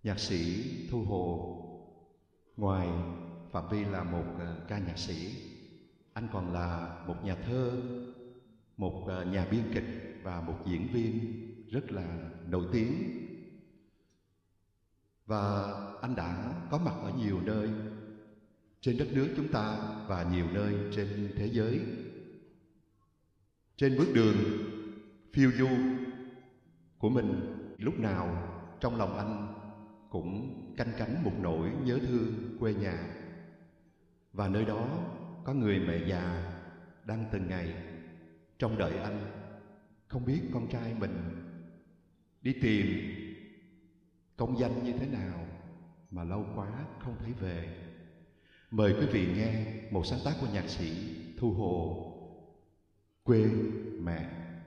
Nhạc sĩ Thu Hồ, ngoài phạm vi là một ca nhạc sĩ, anh còn là một nhà thơ, một nhà biên kịch và một diễn viên rất là nổi tiếng. Và anh đã có mặt ở nhiều nơi trên đất nước chúng ta và nhiều nơi trên thế giới. Trên bước đường phiêu du của mình, lúc nào trong lòng anh cũng canh cánh một nỗi nhớ thương quê nhà. Và nơi đó có người mẹ già đang từng ngày trông đợi anh, không biết con trai mình đi tìm công danh như thế nào mà lâu quá không thấy về. Mời quý vị nghe một sáng tác của nhạc sĩ Thu Hồ, Quê Mẹ.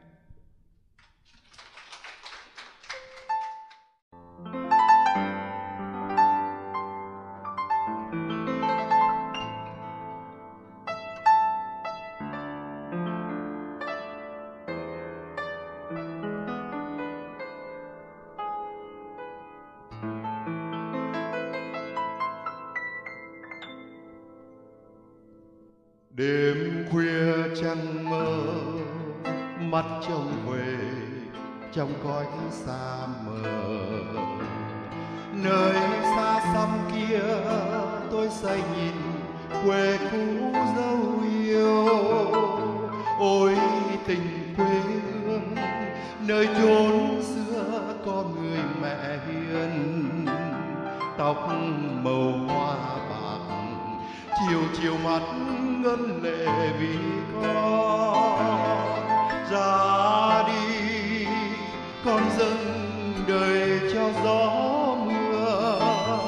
Đêm khuya trăng mơ, mắt trông về trong cõi xa mờ. Nơi xa xăm kia tôi say nhìn quê cũ dấu yêu. Ôi tình quê hương, nơi chốn xưa có người mẹ hiền. Tóc màu hoa bạc, chiều chiều mắt ngân lệ vì con ra đi. Con dâng đời cho gió mưa,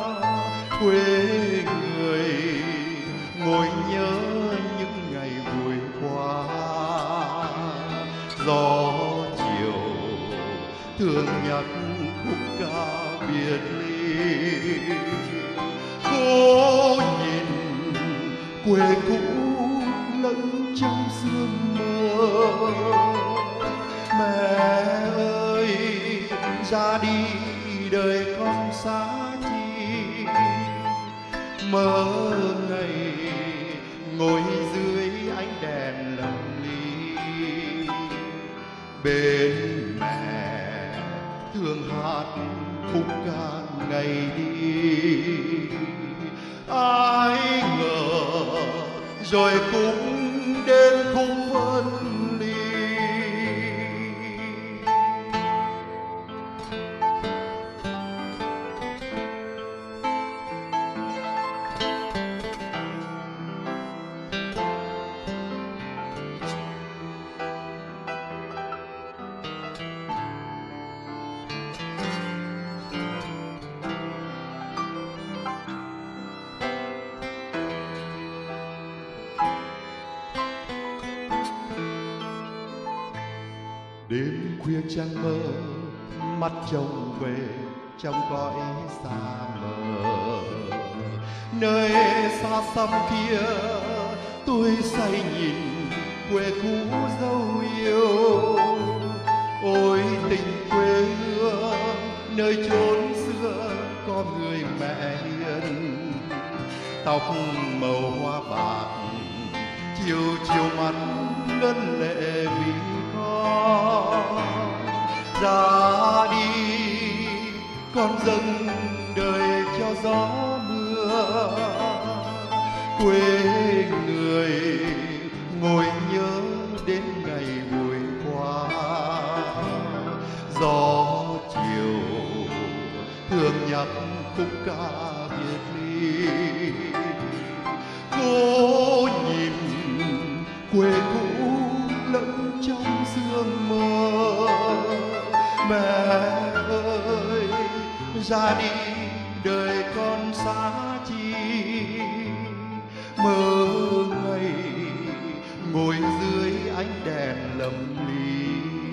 quê người ngồi nhớ những ngày vui qua. Gió chiều thường nhắc khúc ca biệt ly. Cô nhìn quê cũ lẫn trong sương mơ. Mẹ ơi ra đi đời con xa chi. Mơ ngày ngồi dưới ánh đèn lộng ly. Bên mẹ thường hát khúc ca ngày đi. Ai ngờ rồi cũng đến khúc phân ly. Đêm khuya trăng mơ, mắt trông về trong cõi xa mờ. Nơi xa xăm kia tôi say nhìn quê cũ dấu yêu. Ôi tình quê hương, nơi chốn xưa có người mẹ hiền. Tóc màu hoa bạc, chiều chiều mắt ngân lệ vì ra đi. Con dâng đời cho gió mưa, quê người ngồi nhớ đến ngày vui qua. Gió chiều thường nhắc khúc ca biệt ly. Cô nhìn quê cũ lẫn trong sương mơ. Mẹ ơi ra đi đời con xa chi. Mơ ngày ngồi dưới ánh đèn lầm ly.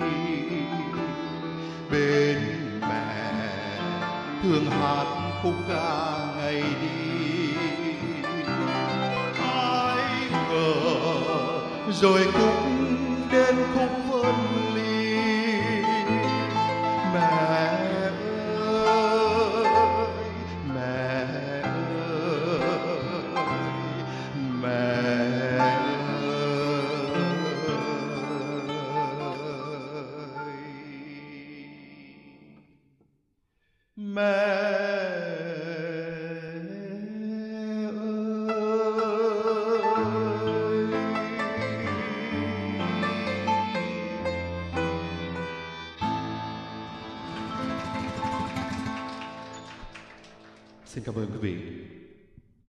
Bên mẹ thường hát khúc ca ngày đi. Ai ngờ rồi cũng đến khúc phân ly. Mẹ ơi Xin cảm ơn quý vị.